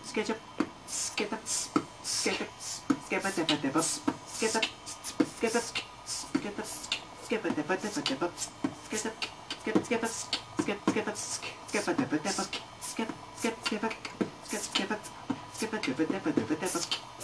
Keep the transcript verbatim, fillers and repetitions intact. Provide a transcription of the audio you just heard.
sketch up, skip it, skip it, skip it, skip it, skip it, skip it, skip it, skip it, skip it, skip it, skip it, skip it, skip it, skip it, skip skip it, skip it, skip it, skip skip skip it, skip skip it, skip it, skip it, skip it, skip it, skip it.